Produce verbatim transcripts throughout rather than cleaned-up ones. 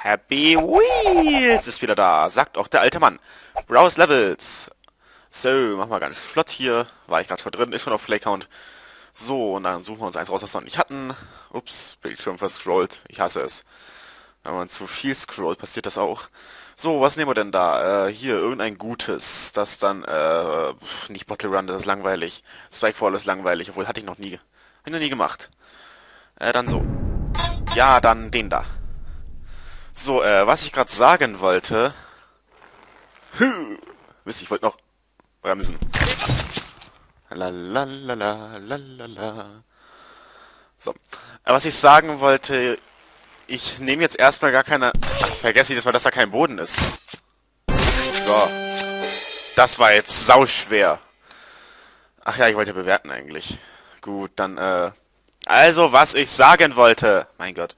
Happy Wheels ist wieder da, sagt auch der alte Mann. Browse Levels. So, machen wir ganz flott hier. War ich gerade schon drin, ist schon auf Playcount. So, und dann suchen wir uns eins raus, was wir noch nicht hatten. Ups, Bildschirm verscrollt. Ich hasse es. Wenn man zu viel scrollt, passiert das auch. So, was nehmen wir denn da? Äh, hier, irgendein Gutes. Das dann, äh, nicht Bottle Run, das ist langweilig. Spikefall ist langweilig, obwohl hatte ich noch nie. Hab ich noch nie gemacht. Äh, dann so. Ja, dann den da. So, äh, was ich gerade sagen wollte... Wisst ihr, ich wollte noch bremsen. Lalalala. So. Äh, was ich sagen wollte... Ich nehme jetzt erstmal gar keine... Ach, vergesse ich das mal, dass da kein Boden ist. So. Das war jetzt sauschwer. Ach ja, ich wollte bewerten eigentlich. Gut, dann, äh... Also, was ich sagen wollte... Mein Gott.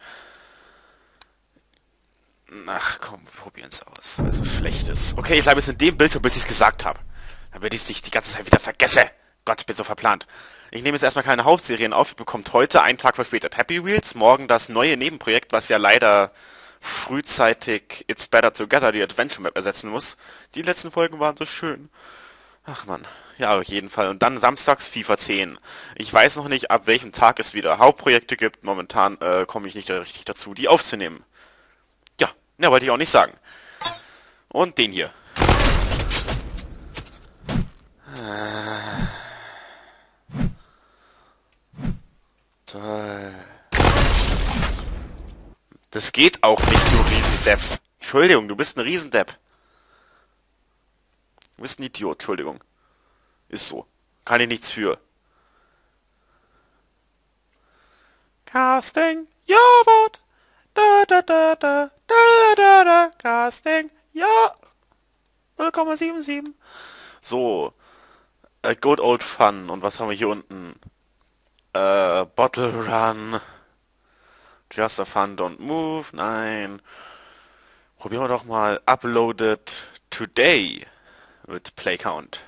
Ach komm, wir probieren es aus, weil es so schlecht ist. Okay, ich bleibe jetzt in dem Bildschirm, bis ich es gesagt habe. Damit ich es nicht die ganze Zeit wieder vergesse. Gott, ich bin so verplant. Ich nehme jetzt erstmal keine Hauptserien auf. Ihr bekommt heute, einen Tag verspätet, Happy Wheels. Morgen das neue Nebenprojekt, was ja leider frühzeitig It's Better Together, die Adventure Map, ersetzen muss. Die letzten Folgen waren so schön. Ach man, ja, auf jeden Fall. Und dann samstags FIFA zehn. Ich weiß noch nicht, ab welchem Tag es wieder Hauptprojekte gibt. Momentan äh, komme ich nicht richtig dazu, die aufzunehmen. Ja, wollte ich auch nicht sagen. Und den hier. Toll. Das geht auch nicht, du Riesendepp. Entschuldigung, du bist ein Riesendepp. Du bist ein Idiot, Entschuldigung. Ist so. Kann ich nichts für. Casting, your vote. Da, da, da, da, da, da, da, Casting, ja, null Komma sieben sieben. So, äh, Good Old Fun. Und was haben wir hier unten? Äh, Bottle Run. Just a Fun, Don't Move. Nein. Probieren wir doch mal Uploaded Today mit Playcount.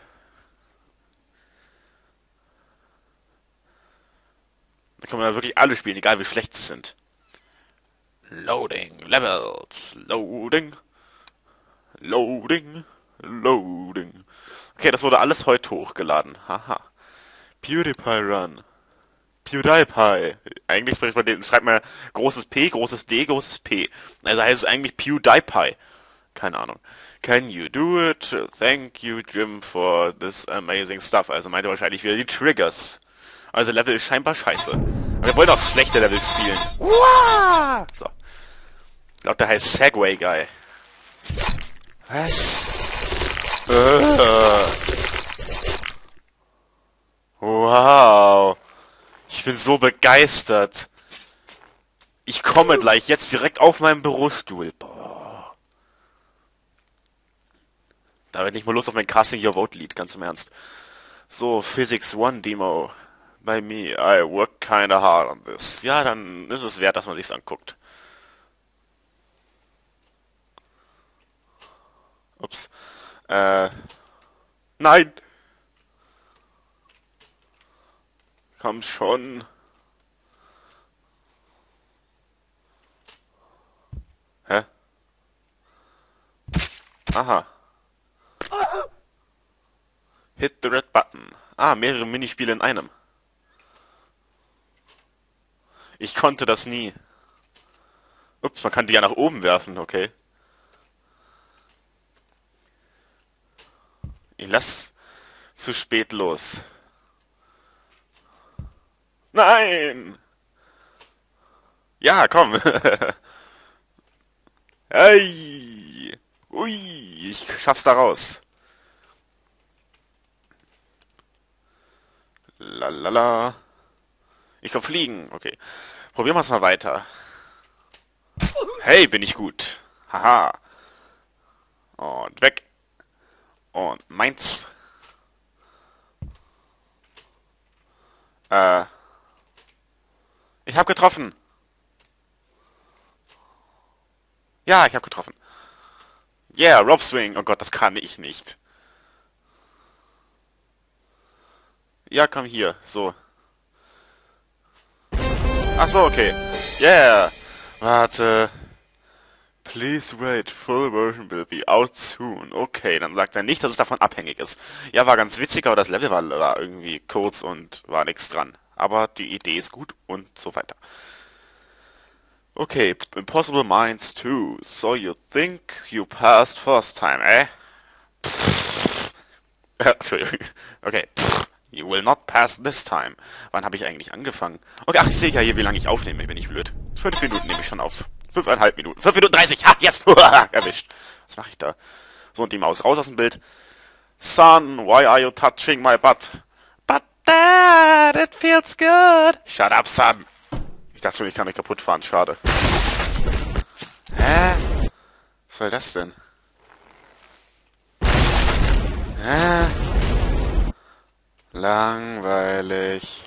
Da können wir ja wirklich alle spielen, egal wie schlecht sie sind. Loading, Levels, Loading, Loading, Loading. Okay, das wurde alles heute hochgeladen. Haha. PewDiePie Run. PewDiePie. Eigentlich spricht man den, schreibt man großes P, großes D, großes P. Also heißt es eigentlich PewDiePie. Keine Ahnung. Can you do it? Thank you, Jim, for this amazing stuff. Also meinte wahrscheinlich wieder die Triggers. Also Level ist scheinbar scheiße. Aber wir wollen auch schlechte Level spielen. Uah! So. Ich glaube, der heißt Segway Guy. Was? Uh. Wow. Ich bin so begeistert. Ich komme gleich jetzt direkt auf meinen Bürostuhl. Boah. Da wird nicht mal Lust auf mein Casting Your Vote Lied, ganz im Ernst. So, Physics One Demo. By me, I work kinda hard on this. Ja, dann ist es wert, dass man sich's anguckt. Ups. Äh. Nein! Komm schon. Hä? Aha. Hit the red button. Ah, mehrere Minispiele in einem. Ich konnte das nie. Ups, man kann die ja nach oben werfen, okay. Ich lass zu spät los. Nein! Ja, komm. Hey! Ui, ich schaff's da raus. Lalala. Ich kann fliegen. Okay. Probieren wir es mal weiter. Hey, bin ich gut. Haha. Und weg. Und meins. Äh. Ich hab getroffen. Ja, ich hab getroffen. Yeah, Rob Swing. Oh Gott, das kann ich nicht. Ja, komm hier. So. Ach so, okay. Yeah. Warte. Please wait, full version will be out soon. Okay, dann sagt er nicht, dass es davon abhängig ist. Ja, war ganz witzig, aber das Level war, war irgendwie kurz und war nichts dran. Aber die Idee ist gut und so weiter. Okay, Impossible Minds two. So you think you passed first time, eh? Entschuldigung. Okay. You will not pass this time. Wann habe ich eigentlich angefangen? Okay, ach, ich sehe ja hier, wie lange ich aufnehme. Ich bin nicht blöd. Fünf Minuten nehme ich schon auf. Fünfeinhalb Minuten. Fünf Minuten dreißig. Ha, jetzt. Erwischt. Was mache ich da? So, und die Maus raus aus dem Bild. Son, why are you touching my butt? But Dad, it feels good. Shut up, son. Ich dachte schon, ich kann mich kaputt fahren. Schade. Hä? Was soll das denn? Hä? Langweilig.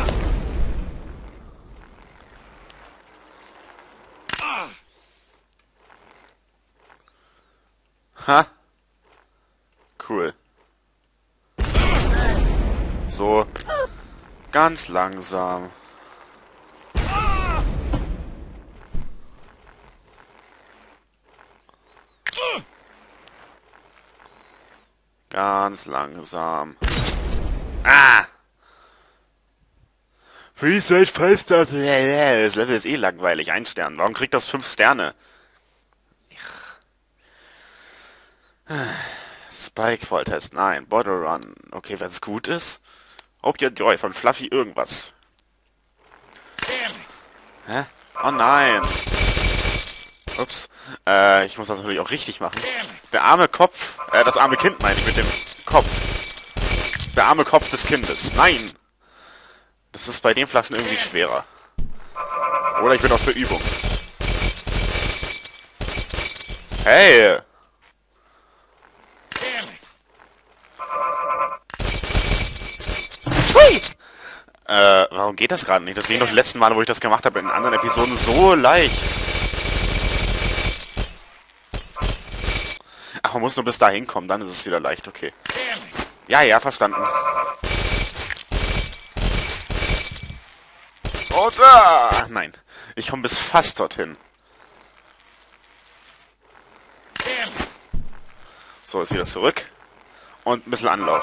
Ha? Cool. So. Ganz langsam. Ganz langsam. Ah! Reset Fester. Das Level ist eh langweilig. Ein Stern. Warum kriegt das fünf Sterne? Spike Volltest. Nein. Bottle Run. Okay, wenn es gut ist. Hope Your Joy von Fluffy irgendwas. Hä? Oh nein. Ups. Äh, ich muss das natürlich auch richtig machen. Der arme Kopf. Äh, das arme Kind meine ich mit dem Kopf. Der arme Kopf des Kindes. Nein! Das ist bei den Flaschen irgendwie schwerer. Oder ich bin aus der Übung. Hey! Hui! Äh, warum geht das gerade nicht? Das ging doch die letzten Male, wo ich das gemacht habe, in anderen Episoden so leicht. Ach, man muss nur bis dahin kommen, dann ist es wieder leicht, okay. Ja, ja, verstanden. Oder! Nein, ich komme bis fast dorthin. So, ist wieder zurück. Und ein bisschen Anlauf.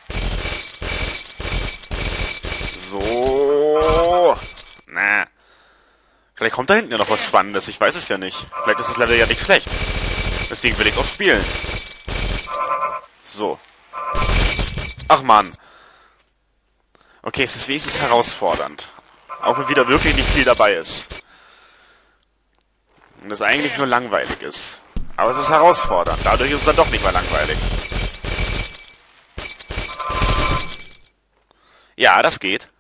So. Na. Vielleicht kommt da hinten ja noch was Spannendes. Ich weiß es ja nicht. Vielleicht ist das Level ja nicht schlecht. Deswegen will ich es auch spielen. So. Ach man. Okay, es ist wenigstens herausfordernd. Auch wenn wieder wirklich nicht viel dabei ist. Und es eigentlich nur langweilig ist. Aber es ist herausfordernd. Dadurch ist es dann doch nicht mehr langweilig. Ja, das geht.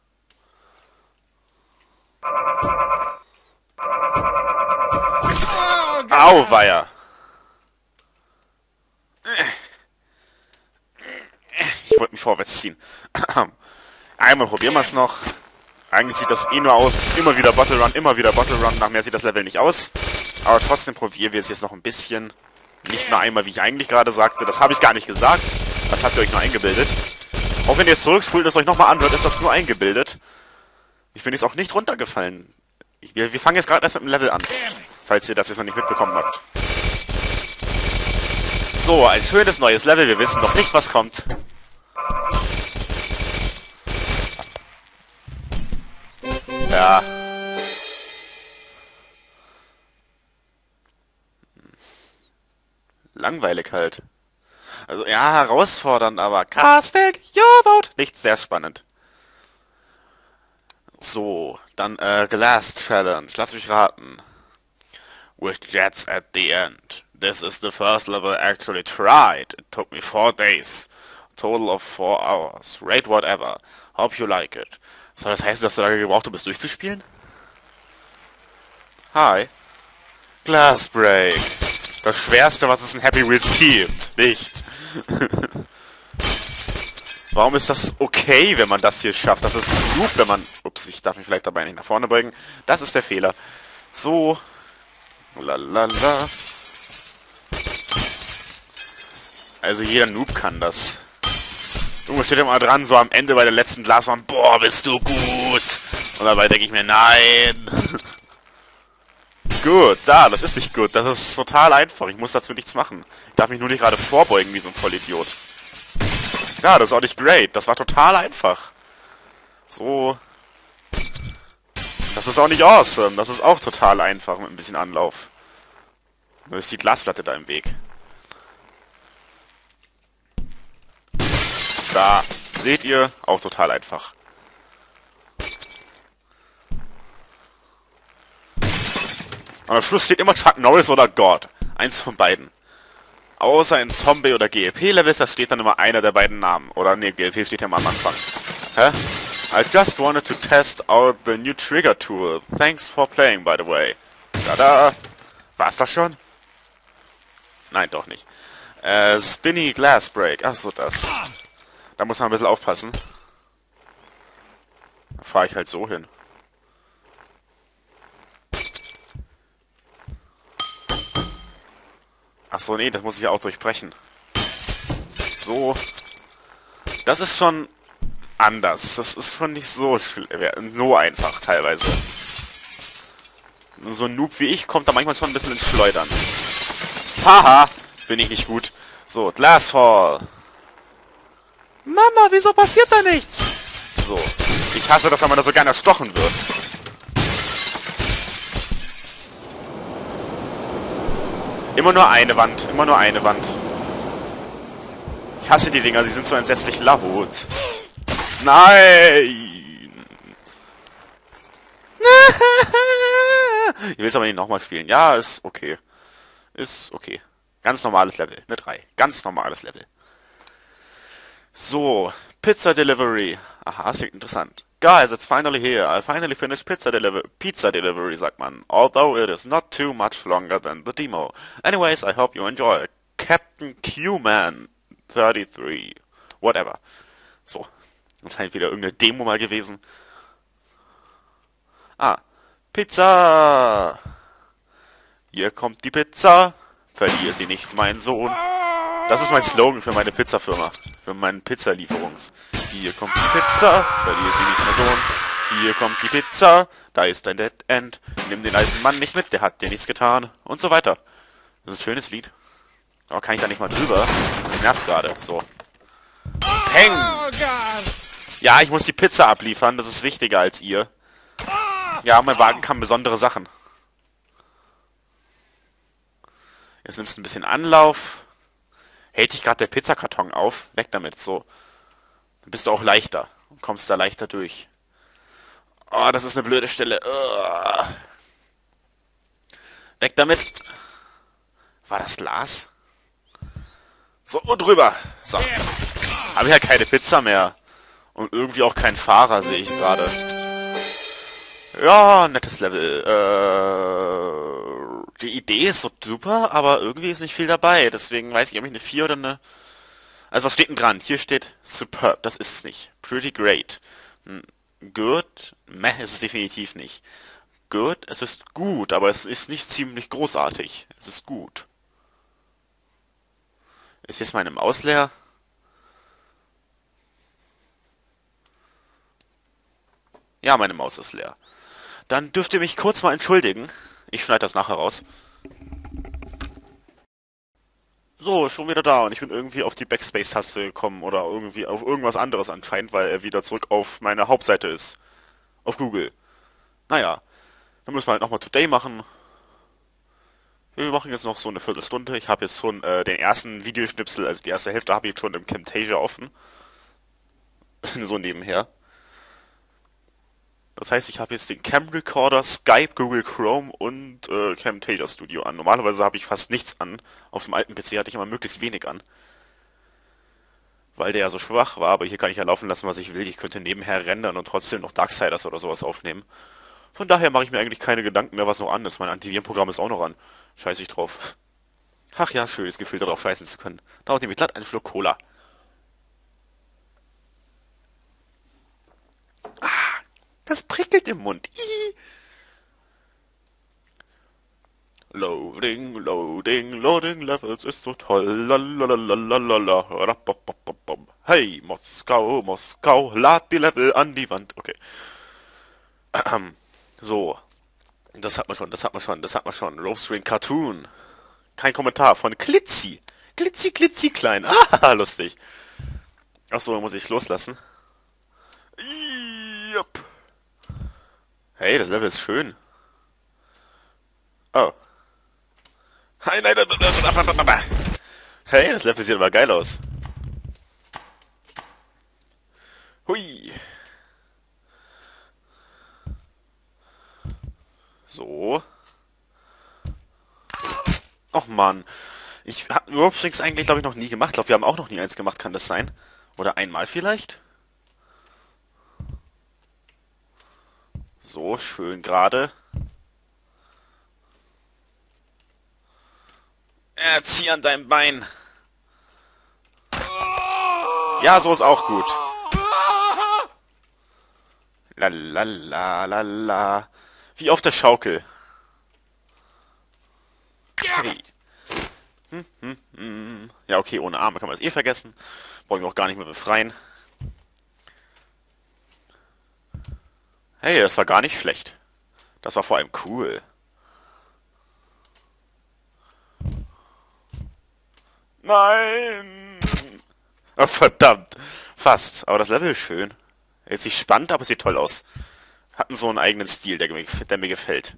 Auweia. Ich wollte mich vorwärts ziehen. Einmal probieren wir es noch. Eigentlich sieht das eh nur aus, immer wieder Bottle Run, immer wieder Bottle Run. Nach mehr sieht das Level nicht aus. Aber trotzdem probieren wir es jetzt noch ein bisschen. Nicht nur einmal, wie ich eigentlich gerade sagte. Das habe ich gar nicht gesagt. Das habt ihr euch nur eingebildet. Auch wenn ihr jetzt zurückspult und es euch nochmal anhört, ist das nur eingebildet. Ich bin jetzt auch nicht runtergefallen. Ich, wir, wir fangen jetzt gerade erst mit dem Level an. Falls ihr das jetzt noch nicht mitbekommen habt. So, ein schönes neues Level. Wir wissen noch nicht, was kommt. Ja. Langweilig halt. Also, ja, herausfordernd, aber Casting, your vote. Nicht sehr spannend. So, dann, äh, Glass Challenge. Lass mich raten. With jets at the end. This is the first level I actually tried. It took me four days. Total of four hours. Rate whatever. Hope you like it. Soll das heißen, dass du lange gebraucht hast, um es durchzuspielen? Hi. Glass Break. Das Schwerste, was es in Happy Wheels gibt. Nichts. Warum ist das okay, wenn man das hier schafft? Das ist Noob, wenn man... Ups, ich darf mich vielleicht dabei nicht nach vorne beugen. Das ist der Fehler. So. Lalala. Also jeder Noob kann das. Junge, steht immer dran, so am Ende bei der letzten Glaswand. Boah, bist du gut. Und dabei denke ich mir, nein. Gut, da, das ist nicht gut. Das ist total einfach. Ich muss dazu nichts machen. Ich darf mich nur nicht gerade vorbeugen wie so ein Vollidiot. Ja, das ist auch nicht great. Das war total einfach. So. Das ist auch nicht awesome. Das ist auch total einfach mit ein bisschen Anlauf. Nur ist die Glasplatte da im Weg. Da. Seht ihr? Auch total einfach. Und am Schluss steht immer Chuck Norris oder God. Eins von beiden. Außer in Zombie- oder G L P-Levels, da steht dann immer einer der beiden Namen. Oder ne, G L P steht ja mal am Anfang. Hä? I just wanted to test out the new trigger tool. Thanks for playing, by the way. Tada! War's das schon? Nein, doch nicht. Äh, Spinny Glass Break. Ach so, das. Da muss man ein bisschen aufpassen. Da fahre ich halt so hin. Ach so, nee, das muss ich ja auch durchbrechen. So. Das ist schon anders. Das ist schon nicht so schwer, so einfach teilweise. So ein Noob wie ich kommt da manchmal schon ein bisschen ins Schleudern. Haha, bin ich nicht gut. So, Glassfall. Mama, wieso passiert da nichts? So. Ich hasse das, wenn man da so gerne erstochen wird. Immer nur eine Wand, immer nur eine Wand. Ich hasse die Dinger, sie sind so entsetzlich laut. Nein! Ich will es aber nicht nochmal spielen. Ja, ist okay. Ist okay. Ganz normales Level, eine drei. Ganz normales Level. So, Pizza Delivery. Aha, das klingt interessant. Guys, it's finally here. I finally finished pizza delivery. Pizza delivery, sagt man. Although it is not too much longer than the demo. Anyways, I hope you enjoy. Captain Q-Man thirty-three. Whatever. So. Wahrscheinlich wieder irgendeine Demo mal gewesen. Ah. Pizza! Hier kommt die Pizza. Verliere sie nicht, mein Sohn. Das ist mein Slogan für meine Pizzafirma. Für meinen Pizzalieferungs. Hier kommt die Pizza. Verliere sie nicht, mein Sohn. Hier kommt die Pizza. Da ist ein Dead End. Nimm den alten Mann nicht mit, der hat dir nichts getan. Und so weiter. Das ist ein schönes Lied. Aber kann ich da nicht mal drüber? Das nervt gerade. So. Peng! Ja, ich muss die Pizza abliefern. Das ist wichtiger als ihr. Ja, mein Wagen kann besondere Sachen. Jetzt nimmst du ein bisschen Anlauf. Hält dich gerade der Pizzakarton auf? Weg damit, so. Dann bist du auch leichter. Und kommst da leichter durch. Oh, das ist eine blöde Stelle. Oh. Weg damit. War das Glas? So, und drüber. So. Habe ich ja keine Pizza mehr. Und irgendwie auch keinen Fahrer, sehe ich gerade. Ja, nettes Level. Äh, die Idee ist so super, aber irgendwie ist nicht viel dabei. Deswegen weiß ich, ob ich eine vier oder eine... Also was steht denn dran? Hier steht superb. Das ist es nicht. Pretty great. Good. Meh, ist es definitiv nicht. Good. Es ist gut, aber es ist nicht ziemlich großartig. Es ist gut. Ist jetzt meine Maus leer? Ja, meine Maus ist leer. Dann dürft ihr mich kurz mal entschuldigen. Ich schneide das nachher raus. So, schon wieder da und ich bin irgendwie auf die Backspace-Taste gekommen oder irgendwie auf irgendwas anderes anscheinend, weil er wieder zurück auf meine Hauptseite ist. Auf Google. Naja, dann müssen wir halt nochmal Today machen. Wir machen jetzt noch so eine Viertelstunde. Ich habe jetzt schon äh, den ersten Videoschnipsel, also die erste Hälfte habe ich schon im Camtasia offen. So nebenher. Das heißt, ich habe jetzt den Cam Recorder, Skype, Google Chrome und äh, Camtasia Studio an. Normalerweise habe ich fast nichts an. Auf dem alten P C hatte ich immer möglichst wenig an. Weil der ja so schwach war, aber hier kann ich ja laufen lassen, was ich will. Ich könnte nebenher rendern und trotzdem noch Darksiders oder sowas aufnehmen. Von daher mache ich mir eigentlich keine Gedanken mehr, was noch an ist. Mein Antivirenprogramm ist auch noch an. Scheiße ich drauf. Ach ja, schönes Gefühl, darauf scheißen zu können. Dauert nämlich glatt einen Schluck Cola. Das prickelt im Mund. Ihi. Loading, loading, loading Levels ist so toll. Lalalala. Hey, Moskau, Moskau, lad die Level an die Wand. Okay. So. Das hat man schon, das hat man schon, das hat man schon. Ropestring Cartoon. Kein Kommentar von Glitzy. Glitzy, Glitzy klein. Ah, lustig. Achso, muss ich loslassen. Jupp. Hey, das Level ist schön. Oh. Nein, nein, nein, nein, nein, nein. Hey, das Level sieht aber geil aus. Hui. So. Och Mann. Ich habe Rope Strings eigentlich, glaube ich, noch nie gemacht. Ich glaube, wir haben auch noch nie eins gemacht, kann das sein? Oder einmal vielleicht? So, schön gerade. Äh, zieh an deinem Bein. Ja, so ist auch gut. La la la la la. Wie auf der Schaukel. Okay. Hm, hm, hm. Ja, okay, ohne Arme kann man es eh vergessen. Brauchen wir auch gar nicht mehr befreien. Hey, das war gar nicht schlecht. Das war vor allem cool. Nein! Oh, verdammt. Fast. Aber das Level ist schön. Jetzt nicht spannend, aber es sieht toll aus. Hatten so einen eigenen Stil, der, mir- der mir gefällt.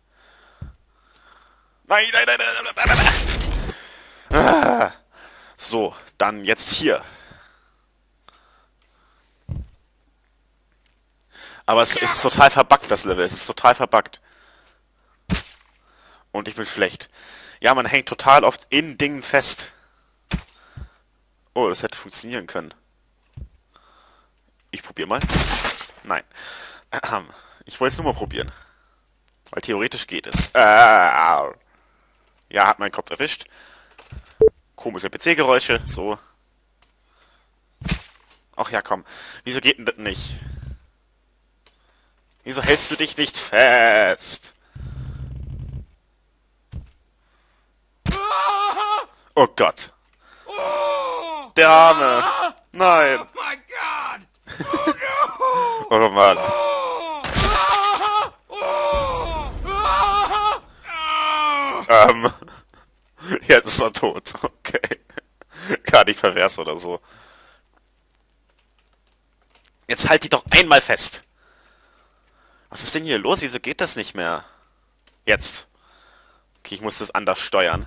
Nein, nein, nein, nein, nein, nein, nein. Ah. So, dann jetzt hier. Aber es ist total verbuggt, das Level. Es ist total verbuggt. Und ich bin schlecht. Ja, man hängt total oft in Dingen fest. Oh, das hätte funktionieren können. Ich probiere mal. Nein. Ich wollte es nur mal probieren. Weil theoretisch geht es. Äh, ja, hat meinen Kopf erwischt. Komische P C-Geräusche. So. Ach ja, komm. Wieso geht denn das nicht? Wieso hältst du dich nicht fest? Oh Gott. Der Arme. Nein. Oh my God! Oh no! Oh Mann. Oh! Oh! Oh! Oh! Ähm. Jetzt ist er tot. Okay. Gar nicht pervers oder so. Jetzt halt die doch einmal fest. Was ist denn hier los? Wieso geht das nicht mehr? Jetzt. Okay, ich muss das anders steuern.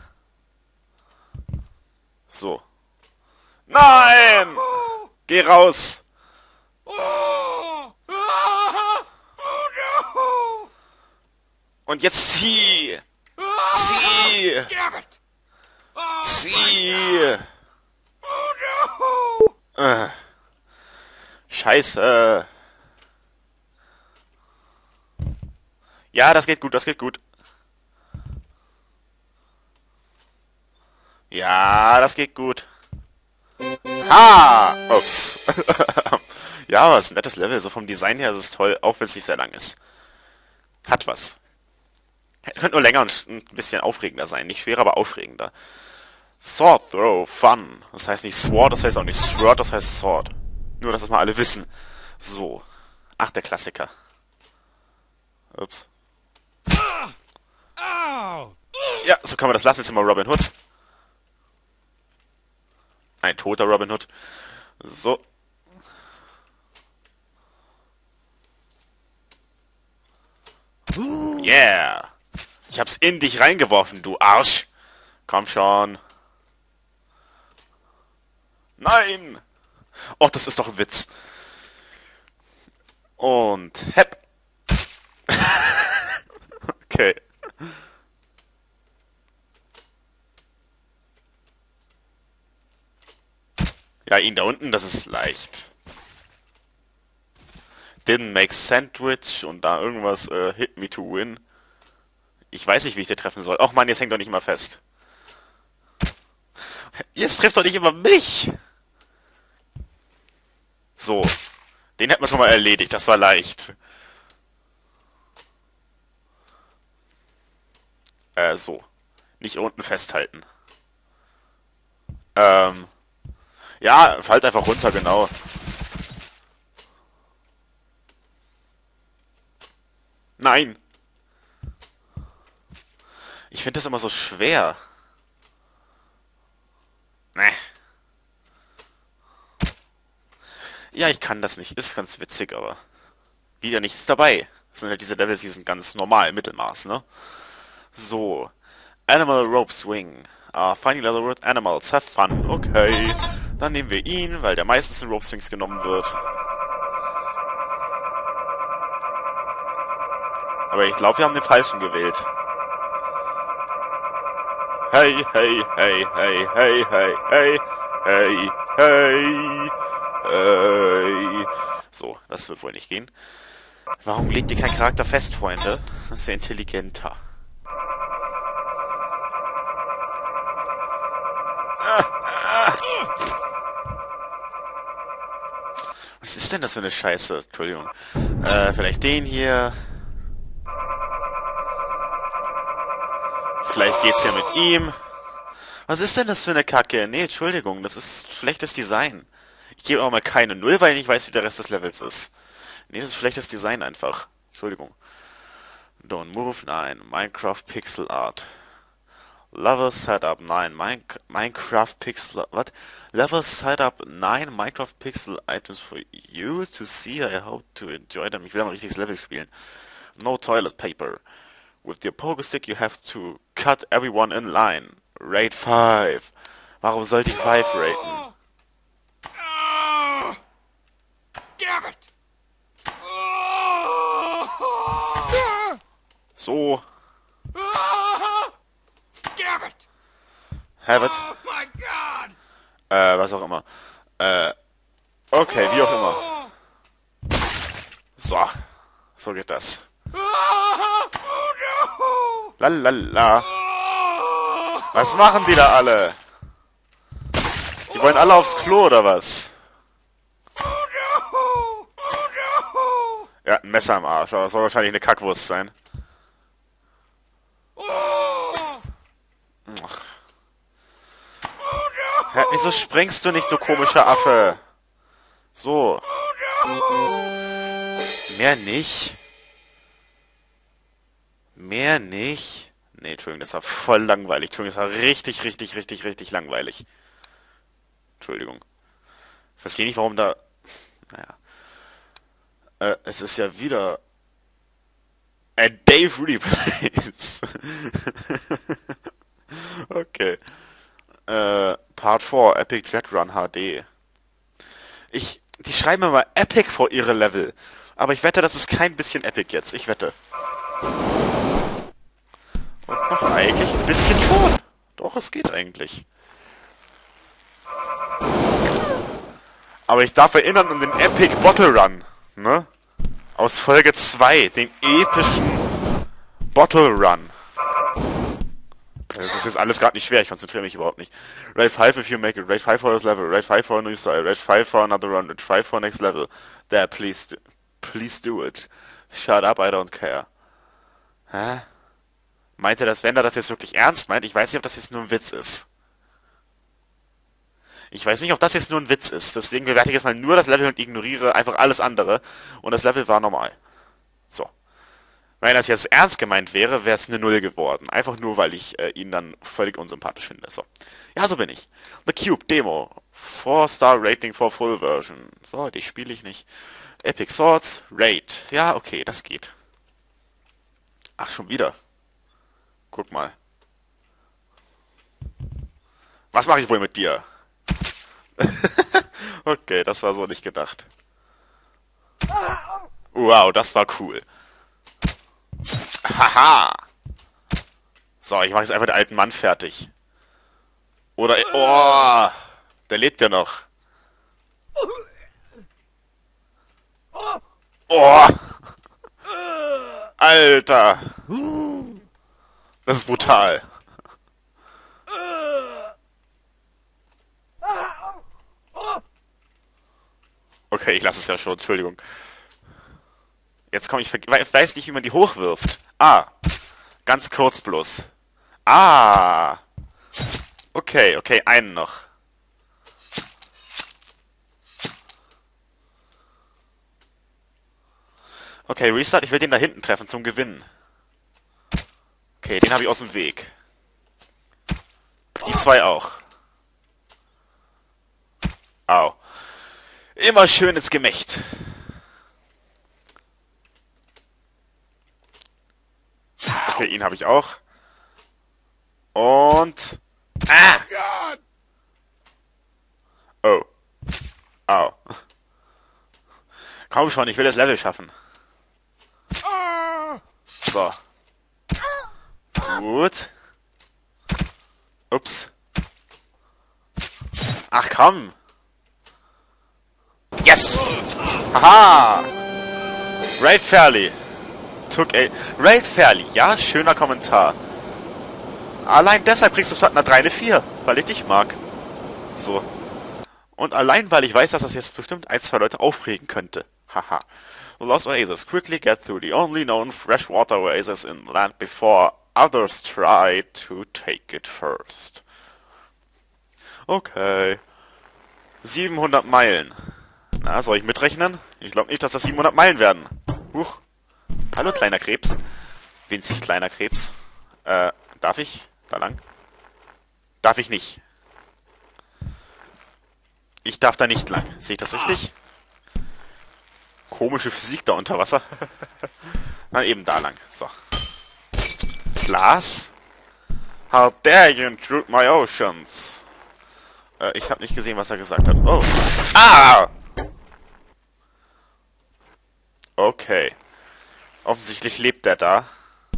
So. Nein! Geh raus! Oh! Oh! Oh no! Und jetzt zieh! Oh! Zieh! Damn it! Oh! Zieh! Oh no! Äh. Scheiße. Ja, das geht gut, das geht gut. Ja, das geht gut. Ha! Ups. Ja, aber es ist ein nettes Level. So vom Design her ist es toll, auch wenn es nicht sehr lang ist. Hat was. Könnte nur länger und ein bisschen aufregender sein. Nicht schwerer, aber aufregender. Sword Throw, Fun. Das heißt nicht Sword, das heißt auch nicht Sword, das heißt Sword. Nur, dass das mal alle wissen. So. Ach, der Klassiker. Ups. Oh! Ja, so kann man das lassen. Jetzt immer Robin Hood. Ein toter Robin Hood. So. Yeah. Ich hab's in dich reingeworfen, du Arsch. Komm schon. Nein. Och, das ist doch ein Witz. Und hepp. Okay. Ja, ihn da unten, das ist leicht. Didn't make sandwich und da irgendwas äh, hit me to win. Ich weiß nicht, wie ich den treffen soll. Och Mann, jetzt hängt doch nicht immer fest. Jetzt trifft doch nicht immer mich. So. Den hätten wir schon mal erledigt. Das war leicht. Äh, so. Nicht unten festhalten. Ähm. Ja, fallt einfach runter, genau. Nein. Ich finde das immer so schwer. Nee. Ja, ich kann das nicht. Ist ganz witzig, aber wieder nichts dabei. Das sind halt diese Levels, die sind ganz normal, Mittelmaß, ne? So. Animal Rope Swing. Ah, finding leather with animals. Have fun. Okay. Dann nehmen wir ihn, weil der meistens in Rope Swings genommen wird. Aber ich glaube, wir haben den falschen gewählt. Hey, hey, hey, hey, hey, hey, hey, hey, hey, hey. So, das wird wohl nicht gehen. Warum legt ihr keinen Charakter fest, Freunde? Das wäre intelligenter. Was ist denn das für eine Scheiße? Entschuldigung. Äh, vielleicht den hier. Vielleicht geht's ja mit ihm. Was ist denn das für eine Kacke? Nee, Entschuldigung, das ist schlechtes Design. Ich gebe auch mal keine Null, weil ich nicht weiß, wie der Rest des Levels ist. Nee, das ist schlechtes Design einfach. Entschuldigung. Don't move, nein. Minecraft Pixel Art. Level Setup, nein. Min Minecraft Pixel... What? Level Setup, nein. Minecraft Pixel Items for you to see. I hope to enjoy them. Ich will ein richtiges Level spielen. No toilet paper. With your pogo stick you have to cut everyone in line. Rate five. Warum sollte ich five raten? Oh, damn it! Oh, So. oh, damn it! Hä, was? Oh my God! Äh, was auch immer. Äh, okay, wie auch immer. So. So geht das. Oh, oh no! Lalala. Oh, Was machen die da alle? Die wollen alle aufs Klo, oder was? oh no! Oh no! Ja, ein Messer am Arsch, aber das soll wahrscheinlich eine Kackwurst sein. Oh, Ach. oh no! Hä, wieso springst du nicht, du komischer Affe? So. Mehr nicht. Mehr nicht. Nee, Entschuldigung, das war voll langweilig. Entschuldigung, das war richtig, richtig, richtig, richtig langweilig. Entschuldigung. Ich verstehe nicht, warum da... Naja. Äh, es ist ja wieder... A Dave Replays. Okay. Äh, Part vier, Epic Jet Run H D. Ich... Die schreiben immer Epic vor ihre Level. Aber ich wette, das ist kein bisschen Epic jetzt. Ich wette. Und noch eigentlich ein bisschen schon. Doch, es geht eigentlich. Aber ich darf erinnern an den Epic Bottle Run, ne? Aus Folge zwei, den epischen Bottle Run. Das ist jetzt alles gerade nicht schwer, ich konzentriere mich überhaupt nicht. Rate five if you make it, Rate five for this level, Rate five for a new style, Rate five for another run, Rate five for next level. There, please do, please do it. Shut up, I don't care. Hä? Meint er, dass wenn er das jetzt wirklich ernst meint? Ich weiß nicht, ob das jetzt nur ein Witz ist. Ich weiß nicht, ob das jetzt nur ein Witz ist. Deswegen bewerte ich jetzt mal nur das Level und ignoriere einfach alles andere. Und das Level war normal. So. Wenn das jetzt ernst gemeint wäre, wäre es eine Null geworden. Einfach nur, weil ich äh, ihn dann völlig unsympathisch finde. So. Ja, so bin ich. The Cube Demo. four Star Rating for Full Version. So, die spiele ich nicht. Epic Swords. Rate. Ja, okay, das geht. Ach, schon wieder. Guck mal. Was mache ich wohl mit dir? Okay, das war so nicht gedacht. Wow, das war cool. Haha. So, ich mache jetzt einfach den alten Mann fertig. Oder... Oh, der lebt ja noch. Oh. Alter. Das ist brutal. Okay, ich lasse es ja schon, Entschuldigung. Jetzt komme ich, ich weiß nicht, wie man die hochwirft. Ah, ganz kurz bloß. Ah. Okay, okay, einen noch. Okay, Restart, ich will den da hinten treffen zum Gewinnen. Okay, den habe ich aus dem Weg. Die zwei auch. Au. Immer schön ins Gemächt. Okay, ihn habe ich auch. Und... Ah! God! Oh. Au. Komm schon, ich will das Level schaffen. Ah! So. Gut. Ups. Ach komm. Yes! Haha! Raid Fairly. Took a... Raid Fairly. Ja, schöner Kommentar. Allein deshalb kriegst du statt einer drei eine vier, weil ich dich mag. So. Und allein, weil ich weiß, dass das jetzt bestimmt ein, zwei Leute aufregen könnte. Haha. Lost Oasis. Quickly get through the only known freshwater oasis in land before others try to take it first. Okay. siebenhundert Meilen. Na, soll ich mitrechnen? Ich glaube nicht, dass das siebenhundert Meilen werden. Huch. Hallo, kleiner Krebs. Winzig kleiner Krebs. Äh, darf ich? Da lang? Darf ich nicht. Ich darf da nicht lang. Sehe ich das richtig? Komische Physik da unter Wasser. Na, eben da lang. So. Glas? How dare you intrude my oceans? Äh, ich habe nicht gesehen, was er gesagt hat. Oh. Ah! Okay. Offensichtlich lebt der da.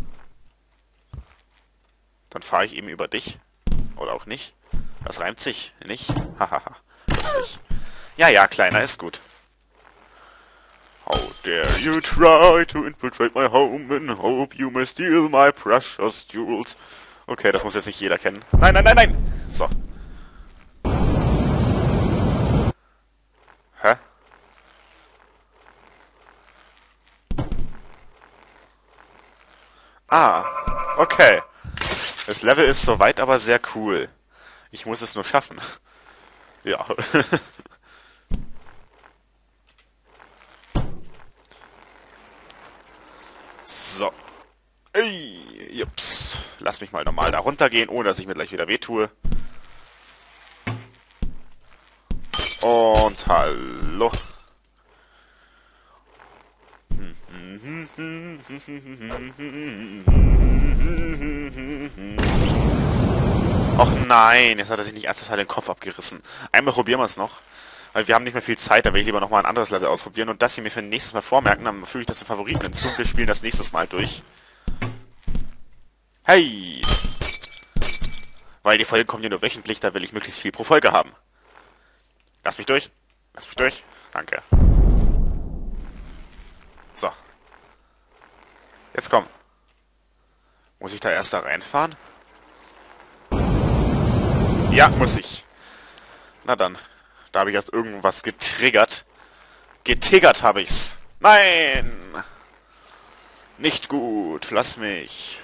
Dann fahre ich eben über dich. Oder auch nicht. Das reimt sich. Nicht? Hahaha. Lustig. Ja, ja, kleiner ist gut. How dare you try to infiltrate my home and hope you may steal my precious jewels. Okay, das muss jetzt nicht jeder kennen. Nein, nein, nein, nein! So. Hä? Ah, okay. Das Level ist soweit aber sehr cool. Ich muss es nur schaffen. Ja. So. Ey, jups. Lass mich mal normal da runtergehen, ohne dass ich mir gleich wieder wehtue. Und hallo. Och nein, jetzt hat er sich nicht ernsthaft den Kopf abgerissen. Einmal probieren wir es noch. Weil wir haben nicht mehr viel Zeit, da will ich lieber nochmal ein anderes Level ausprobieren und das hier mir für nächstes Mal vormerken, dann füge ich das in Favoriten hinzu und wir spielen das nächstes Mal durch. Hey! Weil die Folgen kommen ja nur wöchentlich, da will ich möglichst viel pro Folge haben. Lass mich durch. Lass mich durch. Danke. So. Jetzt komm. Muss ich da erst da reinfahren? Ja, muss ich. Na dann. Da habe ich erst irgendwas getriggert. Getiggert habe ich's. Nein! Nicht gut. Lass mich.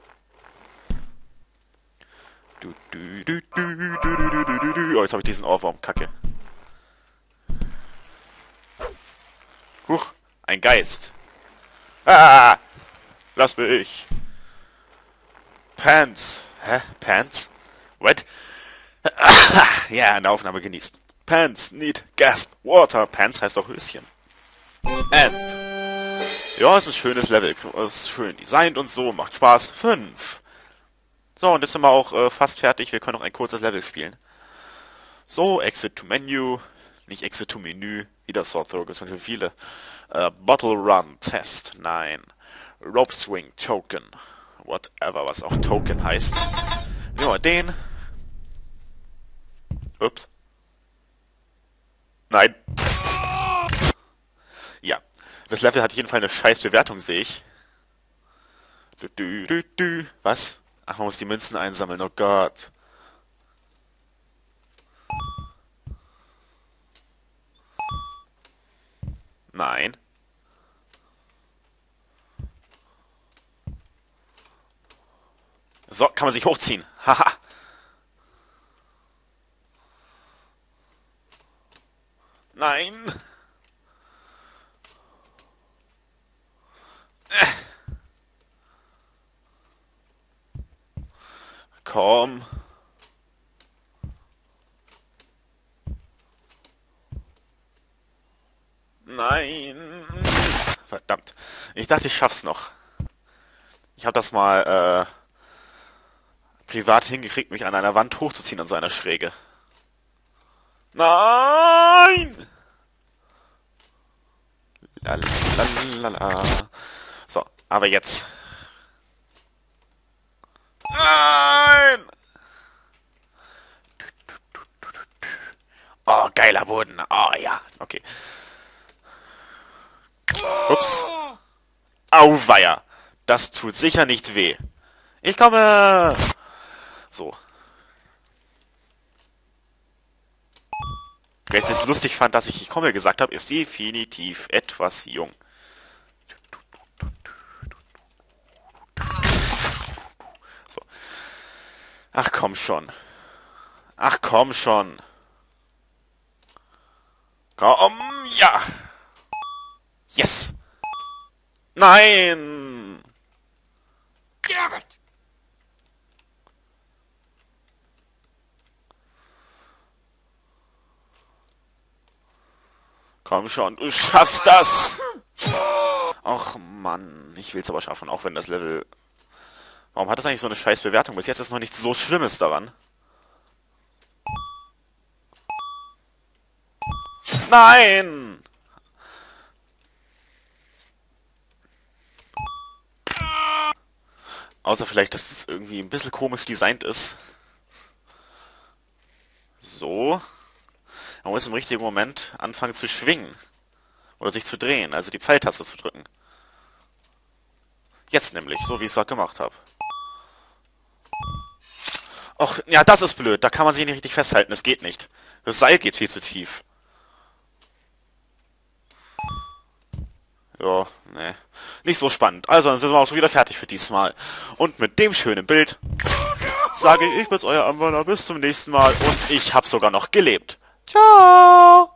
Du, du, du, du, du, du, du, du. Oh, jetzt habe ich diesen Ohrwurm. Kacke. Huch. Ein Geist. Ah! Lass mich. Pants. Hä? Pants? What? Ja, eine Aufnahme genießt. Pants need gasp water. Pants heißt doch Höschen. And. Ja, ist ein schönes Level. Ist schön designt und so. Macht Spaß. Fünf. So, und jetzt sind wir auch äh, fast fertig. Wir können noch ein kurzes Level spielen. So, Exit to Menu. Nicht Exit to Menü. Wieder Sword Throw. Das sind schon viele. Äh, Bottle Run Test. Nein. Rope Swing Token. Whatever, was auch Token heißt. Nehmen wir den. Ups. Nein. Ja. Das Level hat auf jeden Fall eine scheiß Bewertung, sehe ich. Du, du, du, du. Was? Ach, man muss die Münzen einsammeln. Oh Gott. Nein. So, kann man sich hochziehen. Haha. Nein. Äh. komm. Nein. Verdammt. Ich dachte, ich schaff's noch. Ich habe das mal äh, privat hingekriegt, mich an einer Wand hochzuziehen an so einer Schräge. Nein! Lalalala. So, aber jetzt. Nein! Oh, geiler Boden. Oh, ja. Okay. Ups. Auweia. Das tut sicher nicht weh. Ich komme! So. Wer es jetzt lustig fand, dass ich ich komme gesagt habe, ist definitiv etwas jung. So. Ach komm schon. Ach komm schon. Komm, ja. Yes. Nein. Damn it! Komm schon, du schaffst das. Ach Mann, ich will's aber schaffen, auch wenn das Level... Warum hat das eigentlich so eine scheiß Bewertung? Bis jetzt ist noch nichts so Schlimmes daran. Nein! Außer vielleicht, dass es irgendwie ein bisschen komisch designt ist. So. Man muss im richtigen Moment anfangen zu schwingen. Oder sich zu drehen, also die Pfeiltaste zu drücken. Jetzt nämlich, so wie ich es gerade gemacht habe. Och, ja, das ist blöd. Da kann man sich nicht richtig festhalten. Es geht nicht. Das Seil geht viel zu tief. Ja, ne. Nicht so spannend. Also, dann sind wir auch schon wieder fertig für diesmal. Und mit dem schönen Bild sage ich, ich bin's, euer Anwohner. Bis zum nächsten Mal. Und ich habe sogar noch gelebt. Ciao!